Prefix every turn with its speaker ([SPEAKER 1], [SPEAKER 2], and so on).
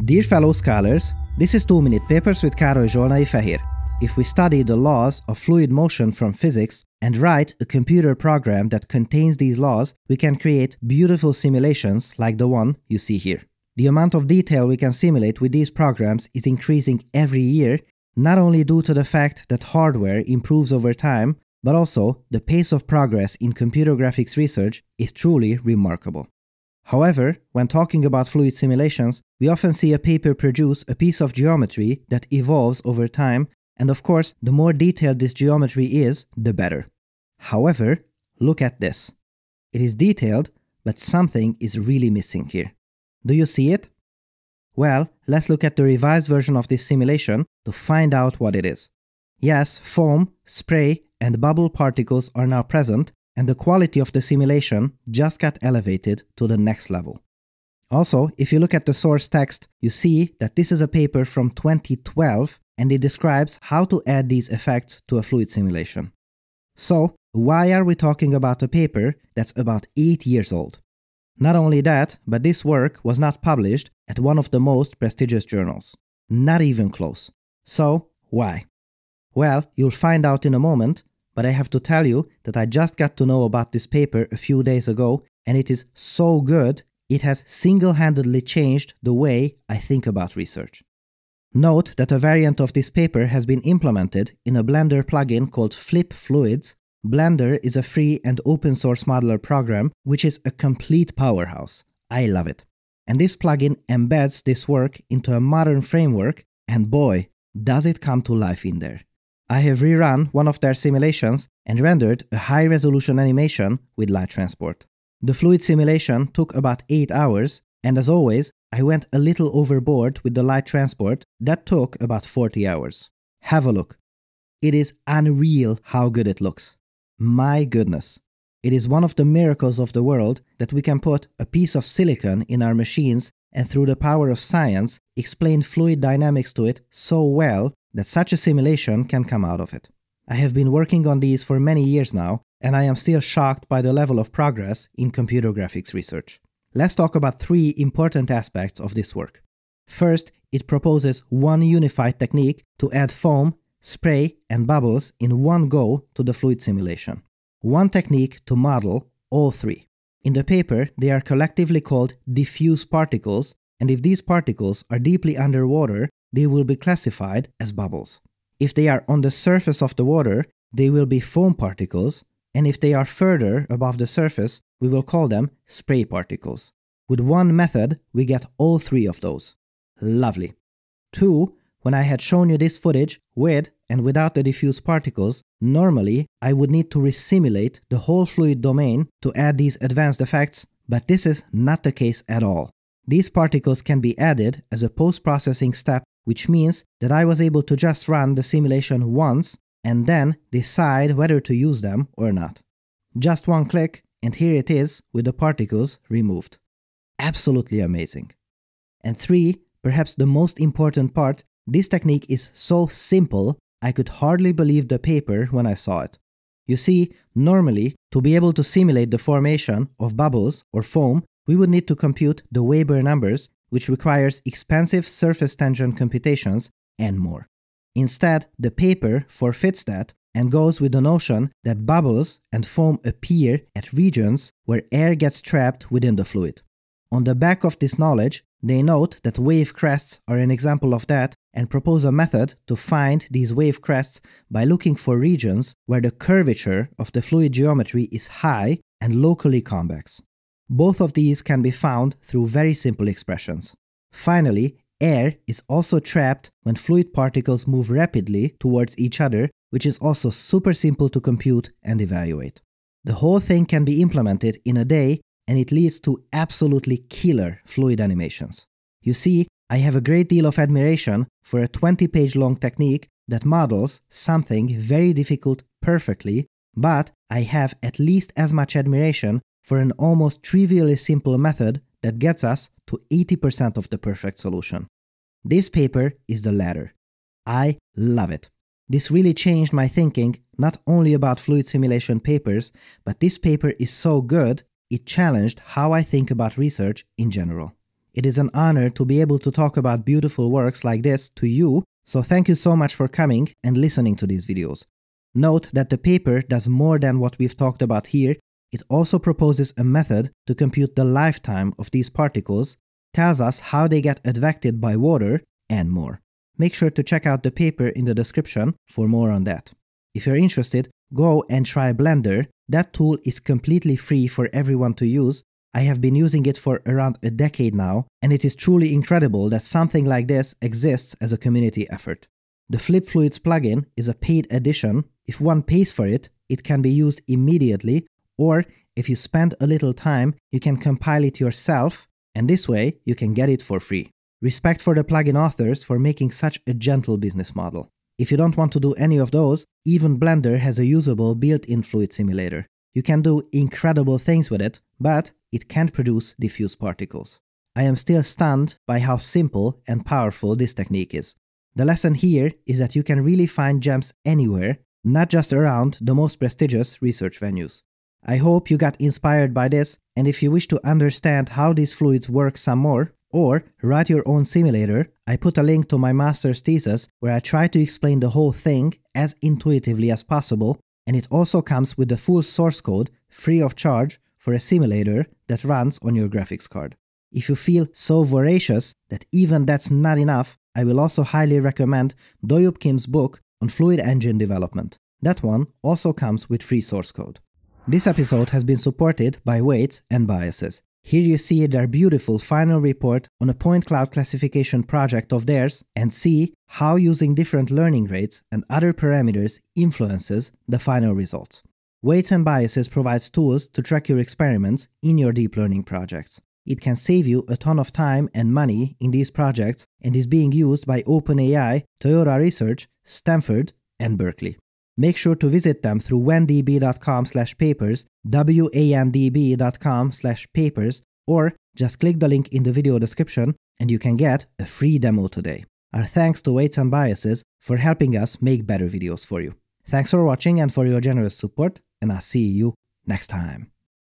[SPEAKER 1] Dear fellow scholars, this is 2-minute papers with Károly Zsolnai Fehér. If we study the laws of fluid motion from physics and write a computer program that contains these laws, we can create beautiful simulations like the one you see here. The amount of detail we can simulate with these programs is increasing every year, not only due to the fact that hardware improves over time, but also the pace of progress in computer graphics research is truly remarkable. However, when talking about fluid simulations, we often see a paper produce a piece of geometry that evolves over time, and of course, the more detailed this geometry is, the better. However, look at this. It is detailed, but something is really missing here. Do you see it? Well, let's look at the revised version of this simulation to find out what it is. Yes, foam, spray, and bubble particles are now present, and the quality of the simulation just got elevated to the next level. Also, if you look at the source text, you see that this is a paper from 2012 and it describes how to add these effects to a fluid simulation. So, why are we talking about a paper that's about 8 years old? Not only that, but this work was not published at one of the most prestigious journals. Not even close. So, why? Well, you'll find out in a moment, but I have to tell you that I just got to know about this paper a few days ago, and it is so good, it has single-handedly changed the way I think about research. Note that a variant of this paper has been implemented in a Blender plugin called Flip Fluids. Blender is a free and open-source modeler program, which is a complete powerhouse. I love it. And this plugin embeds this work into a modern framework, and boy, does it come to life in there. I have rerun one of their simulations and rendered a high-resolution animation with light transport. The fluid simulation took about 8 hours, and as always, I went a little overboard with the light transport that took about 40 hours. Have a look. It is unreal how good it looks. My goodness. It is one of the miracles of the world that we can put a piece of silicon in our machines and through the power of science explain fluid dynamics to it so well that such a simulation can come out of it. I have been working on these for many years now, and I am still shocked by the level of progress in computer graphics research. Let's talk about 3 important aspects of this work. First, it proposes one unified technique to add foam, spray, and bubbles in one go to the fluid simulation. One technique to model all 3. In the paper, they are collectively called diffuse particles, and if these particles are deeply underwater, they will be classified as bubbles. If they are on the surface of the water, they will be foam particles, and if they are further above the surface, we will call them spray particles. With one method, we get all 3 of those. Lovely. 2. When I had shown you this footage with and without the diffuse particles, normally I would need to resimulate the whole fluid domain to add these advanced effects, but this is not the case at all. These particles can be added as a post-processing step, which means that I was able to just run the simulation once and then decide whether to use them or not. Just one click, and here it is with the particles removed. Absolutely amazing. And 3, perhaps the most important part, this technique is so simple, I could hardly believe the paper when I saw it. You see, normally, to be able to simulate the formation of bubbles or foam, we would need to compute the Weber numbers, which requires expensive surface tension computations and more. Instead, the paper forfeits that and goes with the notion that bubbles and foam appear at regions where air gets trapped within the fluid. On the back of this knowledge, they note that wavecrests are an example of that and propose a method to find these wavecrests by looking for regions where the curvature of the fluid geometry is high and locally convex. Both of these can be found through very simple expressions. Finally, air is also trapped when fluid particles move rapidly towards each other, which is also super simple to compute and evaluate. The whole thing can be implemented in a day, and it leads to absolutely killer fluid animations. You see, I have a great deal of admiration for a 20-page long technique that models something very difficult perfectly, but I have at least as much admiration for an almost trivially simple method that gets us to 80% of the perfect solution. This paper is the latter. I love it. This really changed my thinking not only about fluid simulation papers, but this paper is so good, it challenged how I think about research in general. It is an honor to be able to talk about beautiful works like this to you, so thank you so much for coming and listening to these videos. Note that the paper does more than what we've talked about here. It also proposes a method to compute the lifetime of these particles, tells us how they get advected by water, and more. Make sure to check out the paper in the description for more on that. If you're interested, go and try Blender. That tool is completely free for everyone to use. I have been using it for around a decade now, and it is truly incredible that something like this exists as a community effort. The Flip Fluids plugin is a paid addition. If one pays for it, it can be used immediately, or if you spend a little time, you can compile it yourself, and this way you can get it for free. Respect for the plugin authors for making such a gentle business model. If you don't want to do any of those, even Blender has a usable built-in fluid simulator. You can do incredible things with it, but it can't produce diffuse particles. I am still stunned by how simple and powerful this technique is. The lesson here is that you can really find gems anywhere, not just around the most prestigious research venues. I hope you got inspired by this, and if you wish to understand how these fluids work some more, or write your own simulator, I put a link to my master's thesis where I try to explain the whole thing as intuitively as possible, and it also comes with the full source code, free of charge, for a simulator that runs on your graphics card. If you feel so voracious that even that's not enough, I will also highly recommend Doyub Kim's book on fluid engine development. That one also comes with free source code. This episode has been supported by Weights and Biases. Here you see their beautiful final report on a point cloud classification project of theirs and see how using different learning rates and other parameters influences the final results. Weights and Biases provides tools to track your experiments in your deep learning projects. It can save you a ton of time and money in these projects and is being used by OpenAI, Toyota Research, Stanford, and Berkeley. Make sure to visit them through wandb.com/papers, wandb.com/papers, or just click the link in the video description and you can get a free demo today. Our thanks to Weights and Biases for helping us make better videos for you. Thanks for watching and for your generous support, and I'll see you next time.